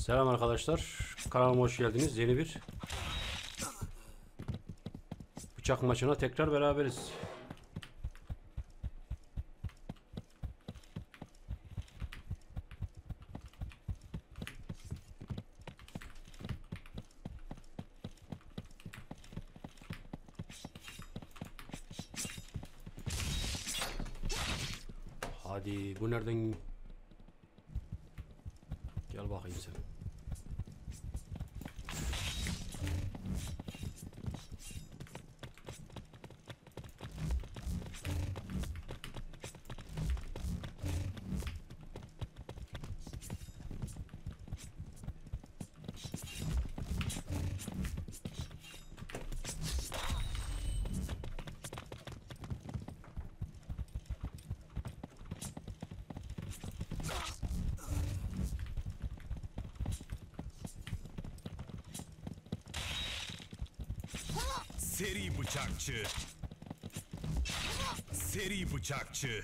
Selam arkadaşlar. Kanalıma hoş geldiniz. Yeni bir bıçak maçına tekrar beraberiz. Hadi bu nereden? Gel bakayım sen. Seri bıçakçı. Seri bıçakçı.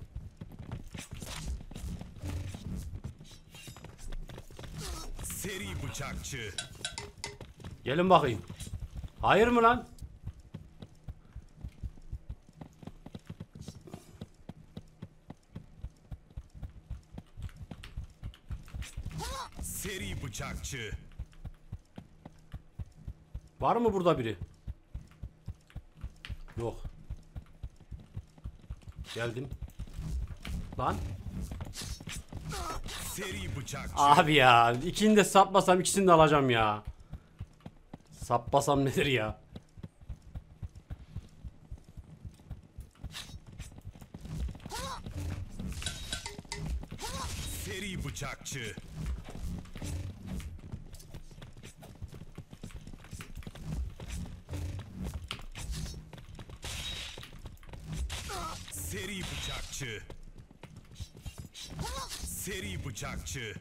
Seri bıçakçı. Gelin bakayım. Hayır mı lan? Seri bıçakçı. Var mı burada biri? Yok. Geldim. Lan. Seri bıçakçı. Abi ya. İkini de sapmasam ikisini de alacağım ya. Sapmasam nedir ya? Seri bıçakçı. Seri bıçakçı. Seri bıçakçı.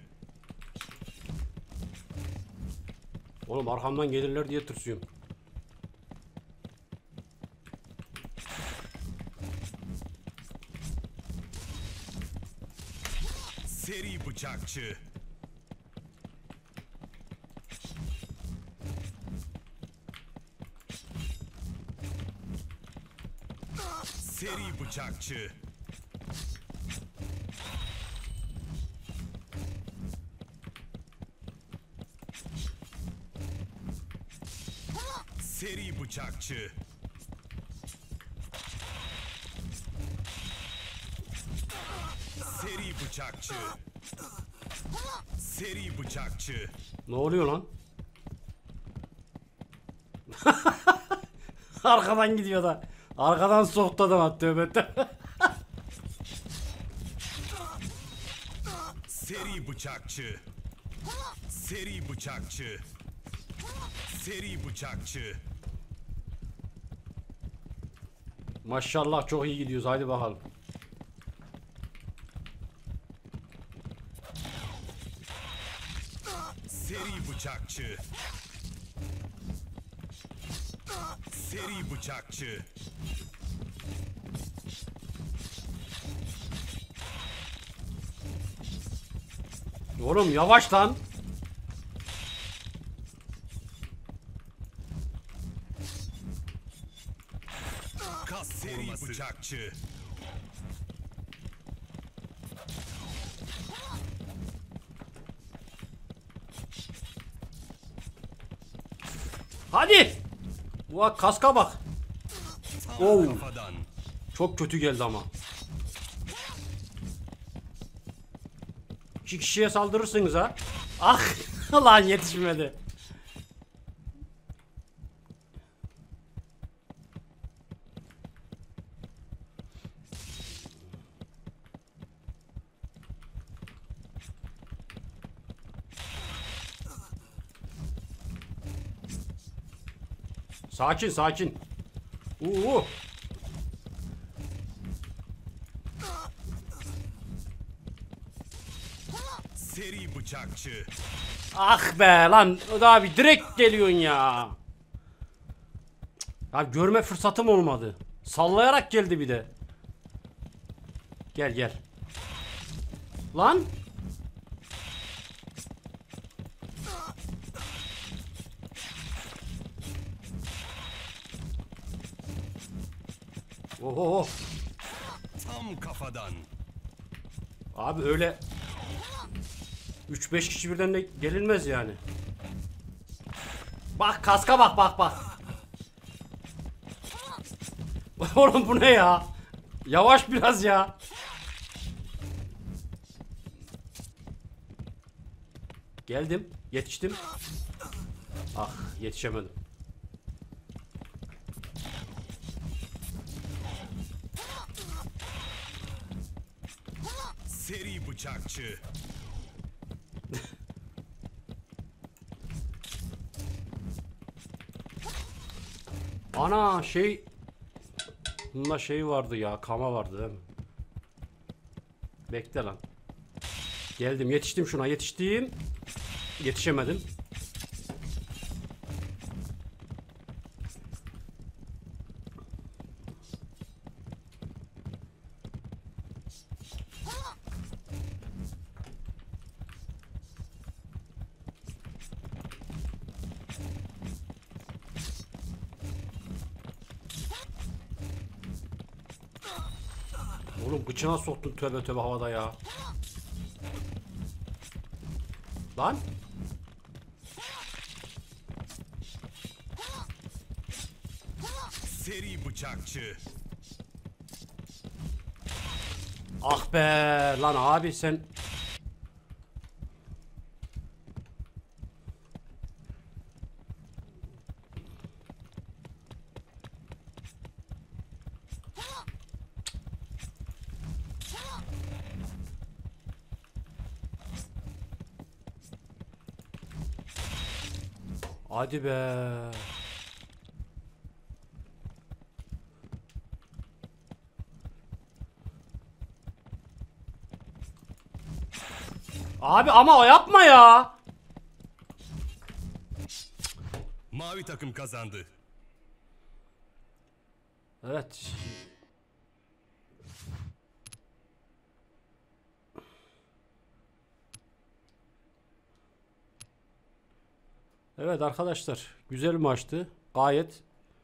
Oğlum arkamdan gelirler diye tırsıyorum. Seri bıçakçı. Seri bıçakçı. Seri bıçakçı. Seri bıçakçı. Seri bıçakçı. Ne oluyor lan? Arkadan gidiyor da. Arkadan soktu adam, tövbe tövbe. Seri bıçakçı. Seri bıçakçı. Seri bıçakçı. Maşallah çok iyi gidiyoruz, haydi bakalım. Seri bıçakçı. Seri bıçakçı. Oğlum yavaş lan. Kas seri bıçakçı. Hadi. Bu kaska bak. Oo. Kafadan. Çok kötü geldi ama. 2 kişiye saldırırsınız ha. Ah lan yetişmedi. Sakin sakin. Seri bıçakçı. Ah be lan, o da abi direkt geliyorsun ya. Ya görme fırsatım olmadı. Sallayarak geldi bir de. Gel gel. Lan. Oho. Tam kafadan. Abi öyle 3-5 kişi birden de gelinmez yani. Bak kaska bak. Oğlum bu ne ya? Yavaş biraz ya. Geldim, yetiştim. Ah, yetişemedim. Seri bıçakçı. Ana şey... Bunda şey vardı ya, kama vardı değil mi? Bekle lan. Geldim, yetiştim şuna, yetiştim. Yetişemedim. Oğlum bıçağı soktun tövbe tövbe havada ya. Lan. Seri bıçakçı. Ah be lan abi sen. Hadi be. Abi ama o yapma ya. Mavi takım kazandı. Evet. Evet arkadaşlar, güzel maçtı. Gayet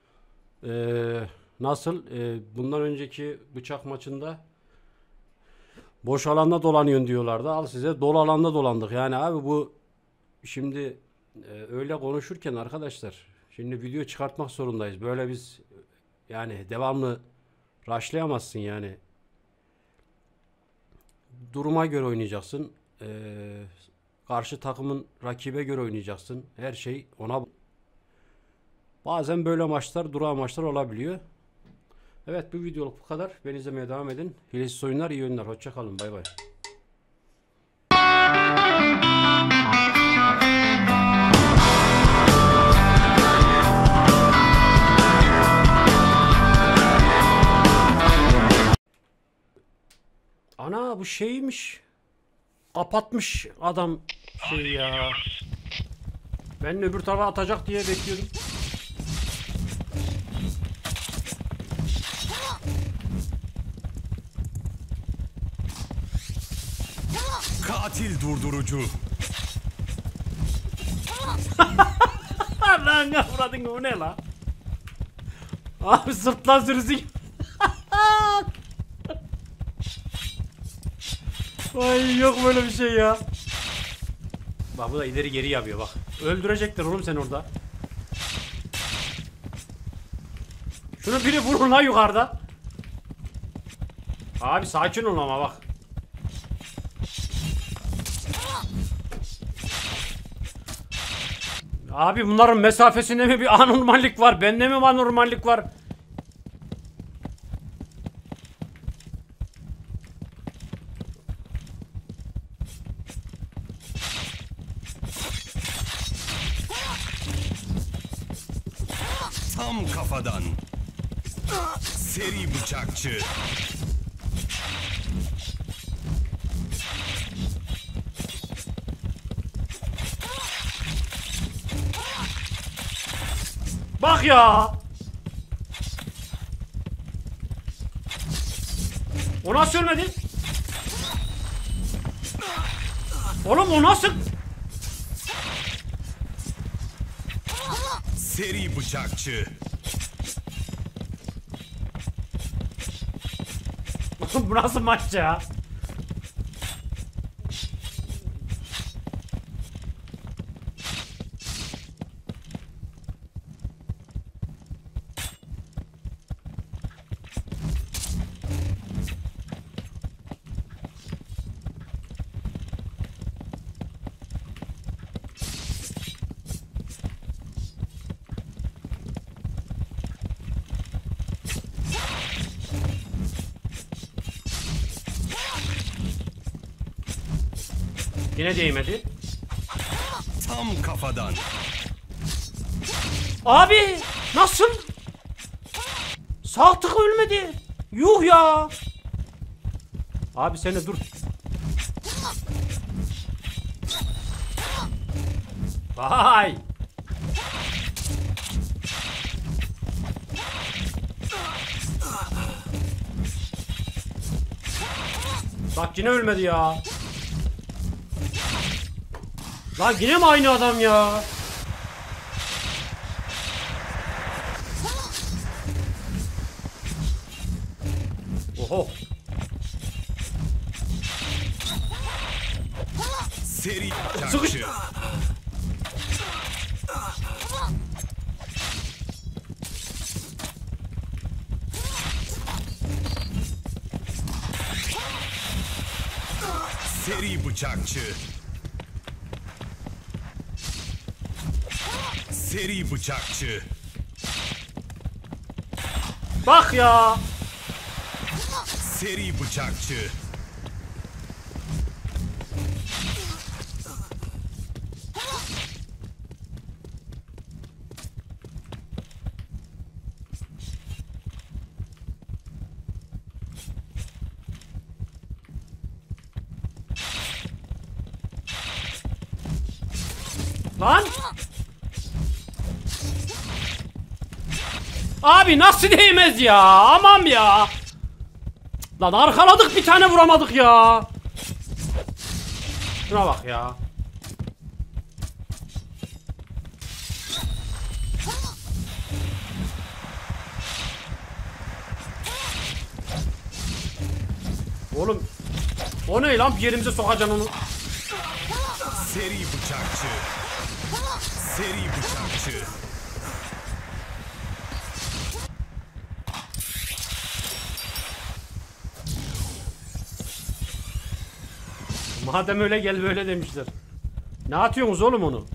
nasıl bundan önceki bıçak maçında boş alanda dolanıyorsun diyorlardı. Al size dolu alanda dolandık. Yani abi bu şimdi öyle konuşurken arkadaşlar şimdi video çıkartmak zorundayız. Böyle biz yani devamlı rushlayamazsın yani. Duruma göre oynayacaksın. Karşı takımın rakibe göre oynayacaksın. Her şey ona. Bazen böyle maçlar, dura maçlar olabiliyor. Evet bu videoluk bu kadar. Beni izlemeye devam edin. Hilesiz oyunlar, iyi oyunlar. Hoşça kalın. Bay bay. Ana bu şeymiş. Kapatmış adam şey ya. Ben öbür tarafa atacak diye bekliyordum. Katil durdurucu. Lan ne avradın o ne la? Abi sırtlan sürüsü. Ay yok böyle bir şey ya. Bak bu da ileri geri yapıyor bak. Öldürecekler oğlum sen orada. Şunu biri vurun la yukarıda. Abi sakin ol ama bak. Abi bunların mesafesinde mi bir anormallik var? Bende mi anormallik var? Tam kafadan. Seri bıçakçı. Bak ya. O nasıl ölmedi? Oğlum o nasıl? Seri bıçakçı. Bu nasıl maç ya? Yine değmedi. Tam kafadan. Abi nasıl? Sağ tık ölmedi. Yuh ya. Abi seni dur. Vay. Bak yine ölmedi ya. Lan yine mi aynı adam ya? Oho. Seri Sıkış. bıçakçı. Seri bıçakçı. Seri bıçakçı. Bak ya. Seri bıçakçı. Lan. Abi nasıl değmez ya? Aman ya. Lan arkaladık bir tane vuramadık ya. Şuna bak ya. Oğlum. O ne lan, bir yerimize sokacaksın onu. Seri bıçakçı. Seri bıçakçı. Madem öyle gel böyle demişler. Ne atıyorsunuz oğlum onu?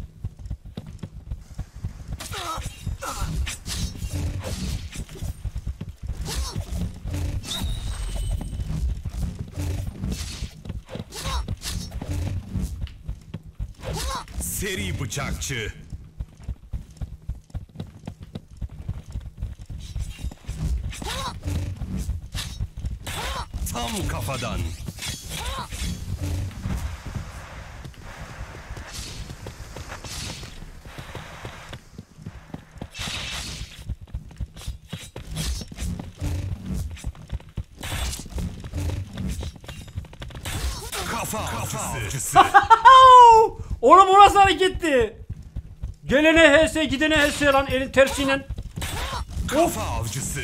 Seri bıçakçı. Tam kafadan. Kafa avcısı. Oğlum o nasıl hareketti? Gelene HS gidene HS lan, elin tersiyle. Kafa avcısı.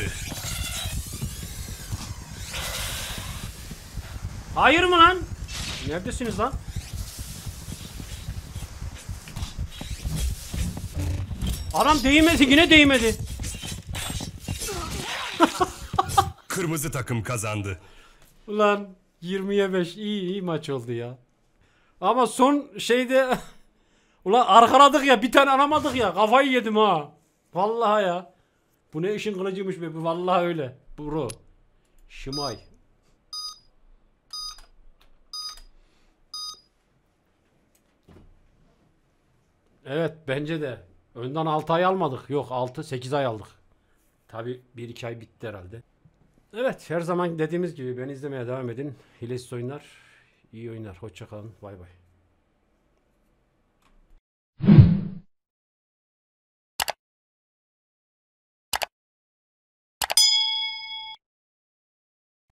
Hayır mı lan? Neredesiniz lan? Adam değmedi, yine değmedi. Kırmızı takım kazandı. Ulan 20'ye 5 iyi maç oldu ya. Ama son şeyde ulan arkaladık ya, bir tane alamadık ya, kafayı yedim ha. Vallahi ya. Bu ne işin kılıcıymış be, bu vallahi öyle. Bro. Şimay. Evet bence de. Önden 6 ay almadık. Yok 6-8 ay aldık. Tabi 1-2 ay bitti herhalde. Evet, her zaman dediğimiz gibi beni izlemeye devam edin. Hilesiz oyunlar, iyi oyunlar. Hoşça kalın. Bay bay.